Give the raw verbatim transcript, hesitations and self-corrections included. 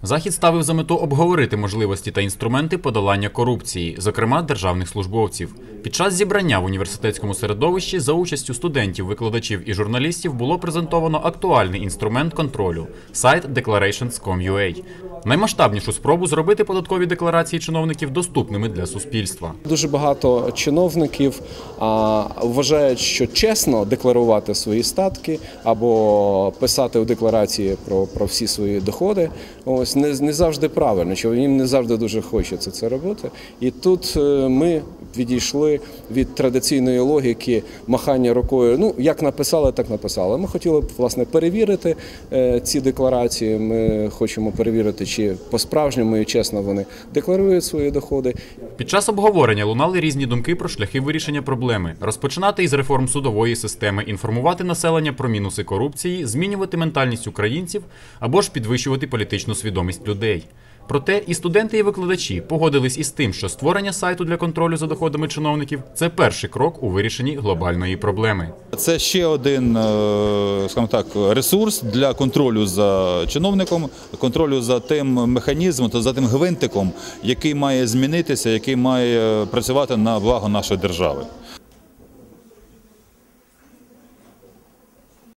Захід ставив за мету обговорити можливості та інструменти подолання корупції, зокрема державних службовців. Під час зібрання в університетському середовищі за участю студентів, викладачів і журналістів було презентовано актуальний інструмент контролю – сайт декларейшнс крапка ком крапка ю а. Наймасштабнішу спробу зробити податкові декларації чиновників доступними для суспільства. Дуже багато чиновників а, вважають, що чесно декларувати свої статки або писати у декларації про, про всі свої доходи, ось не, не завжди правильно, що їм не завжди дуже хочеться це робити. І тут ми відійшли від традиційної логіки махання рукою. Ну, як написали, так написали. Ми хотіли б, власне, перевірити ці декларації. Ми хочемо перевірити, чи по-справжньому і чесно вони декларують свої доходи. Під час обговорення лунали різні думки про шляхи вирішення проблеми. Розпочинати із реформ судової системи, інформувати населення про мінуси корупції, змінювати ментальність українців або ж підвищувати політичну свідомість людей. Проте і студенти, і викладачі погодились із тим, що створення сайту для контролю за доходами чиновників – це перший крок у вирішенні глобальної проблеми. Це ще один, скажімо так, ресурс для контролю за чиновником, контролю за тим механізмом, за тим гвинтиком, який має змінитися, який має працювати на благо нашої держави.